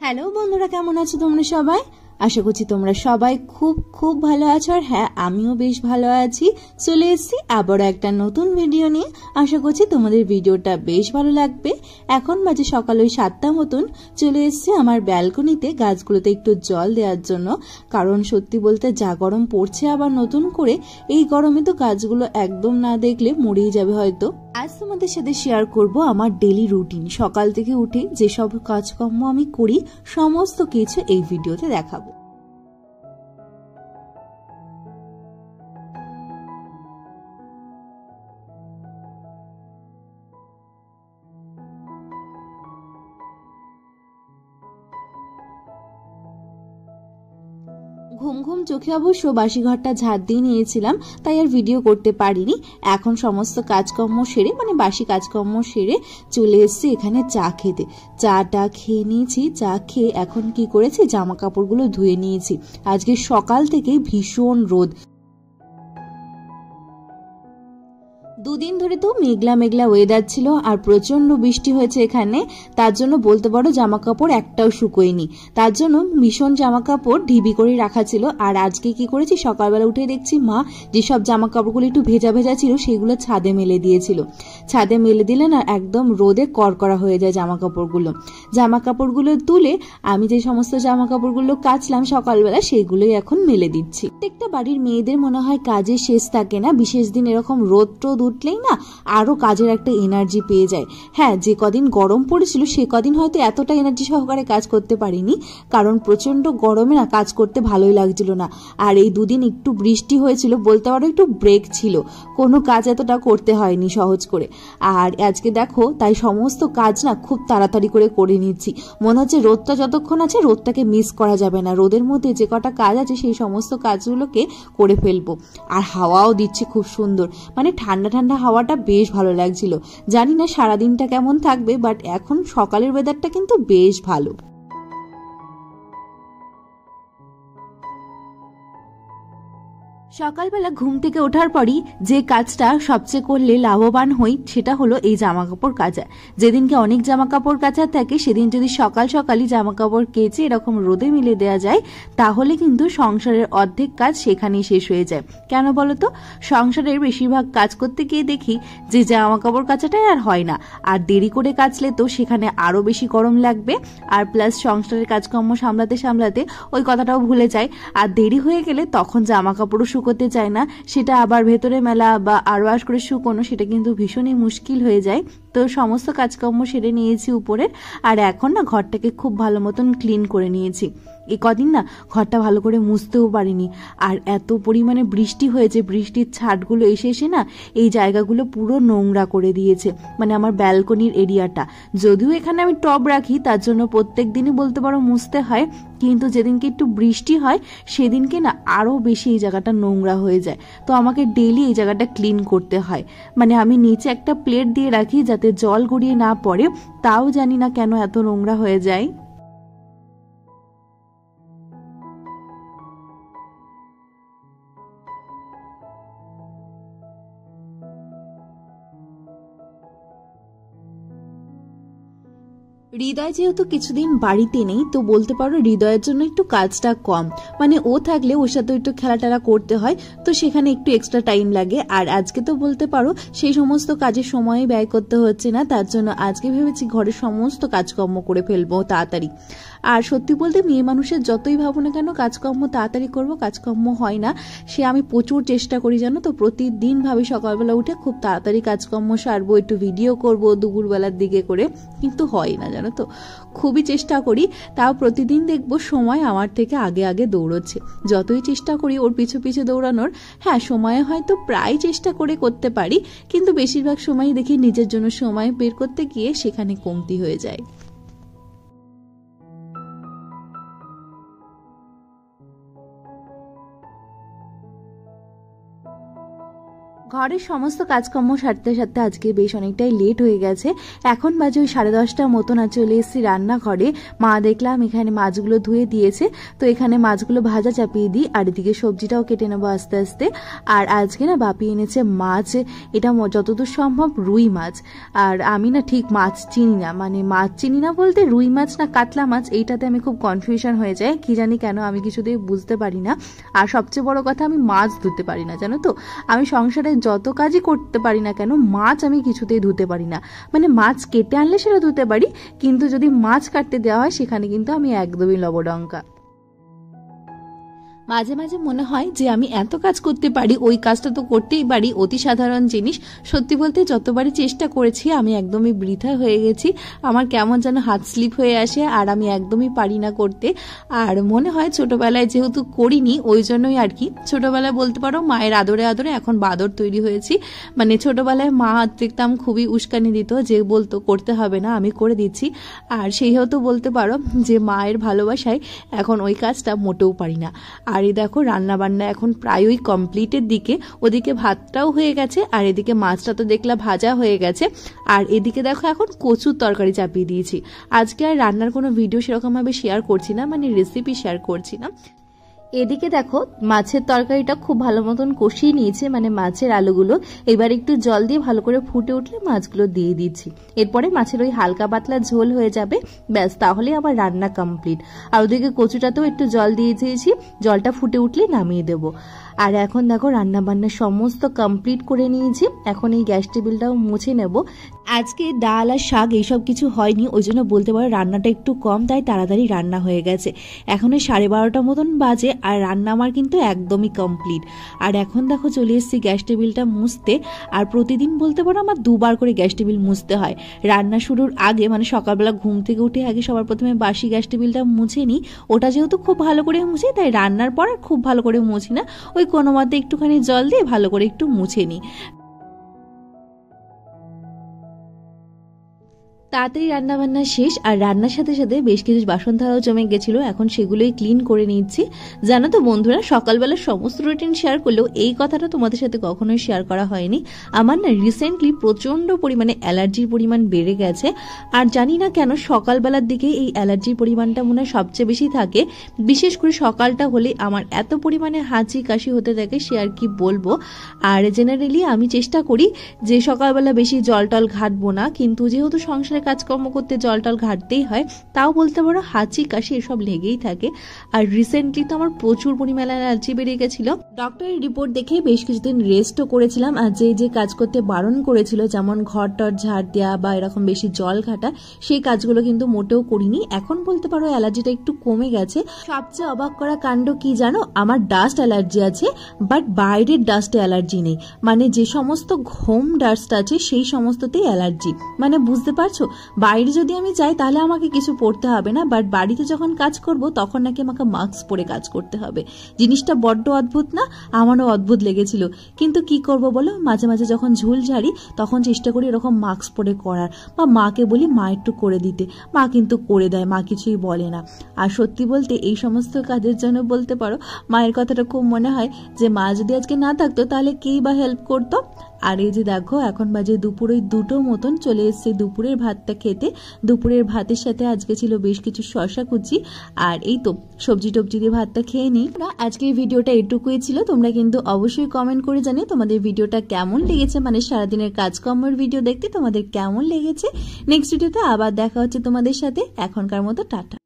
Hello বন্ধুরা, কেমন আছো তোমরা সবাই? আশা করছি তোমরা সবাই খুব খুব ভালো আছো। আর হ্যাঁ, আমিও বেশ ভালো আছি। চলে এসেছি আবারও একটা নতুন ভিডিও নিয়ে। আশা করছি তোমাদের ভিডিওটা বেশ ভালো লাগবে। এখন বাজে সকাল ওই 7টা মতন। চলে এসেছি আমার ব্যালকনিতে গাছগুলোতে একটু জল দেওয়ার জন্য, কারণ সত্যি বলতে যা গরম পড়ছে আবার নতুন করে, এই গরমে তো গাছগুলো একদম না দেখলে মরেই যাবে হয়তো। আজ তোমাদের সাথে শেয়ার করব আমার ডেলি রুটিন। সকাল থেকে উঠে যেসব কাজকর্ম আমি করি সমস্ত কিছু এই ভিডিওতে দেখাবো। ঘুম ঘুম চোখে অবশ্য বাসি ঘরটা ঝাড় দিয়ে নিয়েছিলাম, তাই আর ভিডিও করতে পারিনি। এখন সমস্ত কাজকর্ম সেরে, মানে বাসি কাজকর্ম সেরে চলে এসেছি এখানে চা খেতে। চাটা খেয়ে নিয়েছি। চা খেয়ে এখন কি করেছি, জামা কাপড়গুলো ধুয়ে নিয়েছি। আজকে সকাল থেকে ভীষণ রোদ। দুদিন ধরে তো মেঘলা মেঘলা ওয়েদার ছিল আর প্রচন্ড বৃষ্টি হয়েছে এখানে। তার জন্য বলতে পারো জামা কাপড় একটাও শুকোয়নি। তার জন্য ভীষণ জামা কাপড় ঢিবি করে রাখা ছিল। আর আজকে কি করেছি, সকালবেলা উঠে দেখছি মা যেসব জামা কাপড়গুলো একটু ভেজা ভেজা ছিল সেগুলো ছাদে মেলে দিয়েছিল। ছাদে মেলে দিলে না একদম রোদে কড়কড়া হয়ে যায় জামা কাপড়গুলো। জামা কাপড়গুলো তুলে আমি যে সমস্ত জামা কাপড়গুলো কাচলাম সকালবেলা সেগুলোই এখন মেলে দিচ্ছি। প্রত্যেকটা বাড়ির মেয়েদের মনে হয় কাজের শেষ থাকে না। বিশেষ দিন এরকম রোদ টোদ উঠলেই না আরো কাজের একটা এনার্জি পেয়ে যায়। হ্যাঁ, যে কদিন গরম পড়েছিল সে কদিন হয়তো এতটা এনার্জি সহকারে কাজ করতে পারিনি, কারণ প্রচন্ড গরমে না কাজ করতে ভালোই লাগছিল না। আর এই দুদিন একটু বৃষ্টি হয়েছিল, বলতে পারো একটু ব্রেক ছিল, কোনো কাজ এতটা করতে হয়নি সহজ করে। আর আজকে দেখো তাই সমস্ত কাজ না খুব তাড়াতাড়ি করে নিচ্ছি। মনে হচ্ছে রোদটা যতক্ষণ আছে রোদটাকে মিস করা যাবে না। রোদের মধ্যে যে কটা কাজ আছে সেই সমস্ত কাজগুলোকে করে ফেলবো। আর হাওয়াও দিচ্ছে খুব সুন্দর, মানে ঠান্ডা ঠান্ডা হাওয়াটা বেশ ভালো লাগছিল। জানি না সারাদিনটা কেমন থাকবে, বাট এখন সকালের ওয়েদারটা কিন্তু বেশ ভালো। সকালবেলা ঘুম থেকে ওঠার পরই যে কাজটা সবচেয়ে করলে লাভবান হই সেটা হলো এই জামা কাপড় কাচা। যেদিনকে অনেক জামা কাপড় কাচার থাকে সেদিন যদি সকাল সকালই জামা কাপড় কেচে এরকম রোদে মিলে দেওয়া যায় তাহলে কিন্তু সংসারের অর্ধেক কাজ সেখানেই শেষ হয়ে যায়। কেন বলো তো, সংসারের বেশিরভাগ কাজ করতে গিয়ে দেখি যে জামা কাপড় কাচাটাই আর হয় না। আর দেরি করে কাচলে তো সেখানে আরো বেশি গরম লাগবে, আর প্লাস সংসারের কাজকর্ম সামলাতে সামলাতে ওই কথাটাও ভুলে যায়। আর দেরি হয়ে গেলে তখন জামা কাপড়ও শুকোতে চায় না, সেটা আবার ভেতরে মেলা বা আরো ওয়াশ করে শুকোনো, সেটা কিন্তু ভীষণই মুশকিল হয়ে যায়। তো সমস্ত কাজকর্ম সেরে নিয়েছি উপরের। আর এখন না ঘরটাকে খুব ভালো মতন ক্লিন করে নিয়েছি। এই কদিন না ঘরটা ভালো করে মুছতেও পারিনি। আর এত পরিমাণে বৃষ্টি হয়েছে, বৃষ্টির ছাটগুলো এসে এসে না এই জায়গাগুলো পুরো নোংরা করে দিয়েছে, মানে আমার ব্যালকনির এরিয়াটা। যদিও এখানে আমি টব রাখি তার জন্য প্রত্যেক দিনই বলতে পারো মুছতে হয়, কিন্তু যেদিনকে একটু বৃষ্টি হয় সেদিনকে না আরো বেশি এই জায়গাটা নোংরা হয়ে যায়। তো আমাকে ডেইলি এই জায়গাটা ক্লিন করতে হয়। মানে আমি নিচে একটা প্লেট দিয়ে রাখি যাতে জল গড়িয়ে না পড়ে, তাও জানি না কেন এত নোংরা হয়ে যায়। হৃদয় যেহেতু কিছুদিন বাড়িতে নেই, তো বলতে পারো হৃদয়ের জন্য একটু কাজটা কম। মানে ও থাকলে ওর সাথে একটু খেলাটেলা করতে হয়, তো সেখানে একটু এক্সট্রা টাইম লাগে। আর আজকে তো বলতে পারো সেই সমস্ত কাজের সময় ব্যয় করতে হচ্ছে না, তার জন্য আজকে ভেবেছি ঘরের সমস্ত কাজকর্ম করে ফেলবো তাড়াতাড়ি। আর সত্যি বলতে মেয়ে মানুষের যতই ভাবো না কেন কাজকর্ম তাড়াতাড়ি করবো, কাজকর্ম হয় না। সে আমি প্রচুর চেষ্টা করি জানো তো, প্রতিদিন ভাবি সকালবেলা উঠে খুব তাড়াতাড়ি কাজকর্ম সারবো, একটু ভিডিও করবো দুপুরবেলার দিকে করে, কিন্তু হয় না জানো তো। খুবই চেষ্টা করি, তাও প্রতিদিন দেখবো সময় আমার থেকে আগে আগে দৌড়চ্ছে। যতই চেষ্টা করি ওর পিছু পিছু দৌড়ানোর, হ্যাঁ সময়ে হয়তো প্রায় চেষ্টা করে করতে পারি, কিন্তু বেশিরভাগ সময় দেখি নিজের জন্য সময় বের করতে গিয়ে সেখানে কমতি হয়ে যায়। ঘরের সমস্ত কাজকর্ম সারতে সারতে আজকে বেশ অনেকটাই লেট হয়ে গেছে। এখন বাজে ওই 10:30 মতন। আর চলে এসেছি রান্নাঘরে। মা দেখলাম এখানে মাছগুলো ধুয়ে দিয়েছে, তো এখানে মাছগুলো ভাজা চাপিয়ে দিই, আর এদিকে সবজিটাও কেটে নেবো আস্তে আস্তে। আর আজকে না বাপি এনেছে মাছ, এটা যতদূর সম্ভব রুই মাছ। আর আমি না ঠিক মাছ চিনি না, মানে মাছ চিনি না বলতে রুই মাছ না কাতলা মাছ, এইটাতে আমি খুব কনফিউশন হয়ে যায়, কি জানি কেন আমি কিছুতেই বুঝতে পারি না। আর সবচেয়ে বড় কথা, আমি মাছ ধুতে পারি না, জানো তো। আমি সংসারে যত কাজই করতে পারি না কেন, মাছ আমি কিছুতেই ধুতে পারি না। মানে মাছ কেটে আনলে সেটা ধুতে পারি, কিন্তু যদি মাছ কাটতে দেওয়া হয় সেখানে কিন্তু আমি একদমই লবডঙ্কা। মাঝে মাঝে মনে হয় যে আমি এত কাজ করতে পারি, ওই কাজটা তো করতেই পারি, অতি সাধারণ জিনিস। সত্যি বলতে যতবারই চেষ্টা করেছি আমি একদমই বৃথা হয়ে গেছি। আমার কেমন যেন হাত স্লিপ হয়ে আসে, আর আমি একদমই পারি না করতে। আর মনে হয় ছোটবেলায় যেহেতু করিনি ওই জন্যই আর কি। ছোটবেলায় বলতে পারো মায়ের আদরে আদরে এখন বাদর তৈরি হয়েছি। মানে ছোটবেলায় মা হাত দেখতাম খুবই উস্কানি দিত, যে বলতো করতে হবে না, আমি করে দিচ্ছি। আর সেই হতো বলতে পারো যে মায়ের ভালোবাসায় এখন ওই কাজটা মোটেও পারি না। আর এই দেখো রান্না বান্না এখন প্রায়ই কমপ্লিটের দিকে। ওদিকে ভাতটাও হয়ে গেছে, আর এদিকে মাছটা তো দেখলা ভাজা হয়ে গেছে। আর এদিকে দেখো এখন কচুর তরকারি চাপিয়ে দিয়েছি। আজকে আর রান্নার কোনো ভিডিও সেরকমভাবে শেয়ার করছি না, মানে রেসিপি শেয়ার করছি না। এদিকে দেখো মাছের তরকারিটা খুব ভালো মতন কষিয়ে নিয়েছে, মানে মাছের আলুগুলো। এবার একটু জল দিয়ে ভালো করে ফুটে উঠলে মাছগুলো দিয়ে দিচ্ছি। এরপরে মাছের ওই হালকা পাতলা ঝোল হয়ে যাবে, ব্যাস তাহলে আবার রান্না কমপ্লিট। আর ওদিকে কচুটাতেও একটু জল দিয়ে দিয়েছি, জলটা ফুটে উঠলে নামিয়ে দেবো। আর এখন দেখো রান্না বান্না সমস্ত কমপ্লিট করে নিয়েছি। এখন এই গ্যাস টেবিলটাও মুছে নেব। আজকে ডাল আর শাক এইসব কিছু হয়নি, ওই জন্য বলতে পারো রান্নাটা একটু কম, তাই তাড়াতাড়ি রান্না হয়ে গেছে। এখন 12:30 মতন বাজে, আর রান্না আমার কিন্তু একদমই কমপ্লিট। আর এখন দেখো চলে এসেছি গ্যাস টেবিলটা মুছতে। আর প্রতিদিন বলতে পারো আমার 2বার করে গ্যাস টেবিল মুছতে হয়। রান্না শুরুর আগে, মানে সকালবেলা ঘুম থেকে উঠে আগে সবার প্রথমে বাসি গ্যাস টেবিলটা মুছে নিই। ওটা যেহেতু খুব ভালো করে মুছি, তাই রান্নার পর আর খুব ভালো করে মুছি না, ওই কোনো মতে একটুখানি জল দিয়ে ভালো করে একটু মুছে নিই। তাড়াতাড়ি রান্না বান্না শেষ। আর রান্নার সাথে সাথে বেশ কিছু বাসন থালাও জমে গেছিল, এখন সেগুলোই ক্লিন করে নিচ্ছি। জানো তো বন্ধুরা, সকালবেলা সমস্ত রুটিন শেয়ার করলেও এই কথাটা তোমাদের সাথে কখনোই শেয়ার করা হয়নি। আমার না রিসেন্টলি প্রচন্ড পরিমাণে অ্যালার্জির পরিমাণ বেড়ে গেছে। আর জানি না কেন সকালবেলার দিকে এই অ্যালার্জির পরিমাণটা মনে হয় সবচেয়ে বেশি থাকে। বিশেষ করে সকালটা হলে আমার এত পরিমাণে হাঁচি কাশি হতে থাকে, সে আর কি বলবো। আর জেনারেলি আমি চেষ্টা করি যে সকালবেলা বেশি জল টল ঘাটবো না, কিন্তু যেহেতু সংসারে কাজকর্ম করতে জল টল ঘাটতেই হয়, তাও বলতে পারো হাঁচি কাশি এসব লেগেই থাকে। আর রিসেন্টলি তো আমার প্রচুর পরিমাণে অ্যালার্জি বেড়ে গেছিল। ডক্টরের রিপোর্ট দেখে বেশ কিছুদিন রেস্টও করেছিলাম। আর যে কাজ করতে বারণ করেছিল, যেমন ঘর টর ঝাড় দেওয়া বা এরকম বেশি জল ঘাটা, সেই কাজগুলো কিন্তু মোটেও করিনি। এখন বলতে পারো অ্যালার্জিটা একটু কমে গেছে। সবচেয়ে অবাক করা কাণ্ড কি জানো, আমার ডাস্ট অ্যালার্জি আছে, বাট বাইরের ডাস্টে অ্যালার্জি নেই। মানে যে সমস্ত হোম ডাস্ট আছে সেই সমস্ততেই অ্যালার্জি। মানে বুঝতে পারছো, বাইরে যদি আমি যাই তাহলে আমাকে কিছু পড়তে হবে না, বাট বাড়িতে যখন কাজ করব তখন নাকি আমাকে মাস্ক পরে কাজ করতে হবে। জিনিসটা বড্ড অদ্ভুত না? আমারও অদ্ভুত লেগেছিল, কিন্তু কি করব বলো, মাঝে মাঝে যখন ঝুল ঝাড়ি তখন চেষ্টা করি এরকম মাস্ক পরে করার, বা মাকে বলি মা একটু করে দিতে। মা কিন্তু করে দেয়, মা কিছুই বলে না। আর সত্যি বলতে এই সমস্ত কাজের জন্য বলতে পারো মায়ের কথাটা খুব মনে হয়, যে মা যদি আজকে না থাকতো তাহলে কেই বা হেল্প করতো। আর এই যে দেখো এখন বাজে দুপুর ওই 2টো মতন, চলে এসছে দুপুরের ভাতটা খেতে। দুপুরের ভাতের সাথে আজকে ছিল বেশ কিছু শসা কুচি, আর এই তো সবজি টবজি দিয়ে ভাতটা খেয়ে নিই না। আজকের ভিডিওটা এটুকুই ছিল। তোমরা কিন্তু অবশ্যই কমেন্ট করে জানিও তোমাদের ভিডিওটা কেমন লেগেছে, মানে সারাদিনের কাজকর্মের ভিডিও দেখতে তোমাদের কেমন লেগেছে। নেক্সট ভিডিওতে আবার দেখা হচ্ছে তোমাদের সাথে। এখনকার মতো টাটা।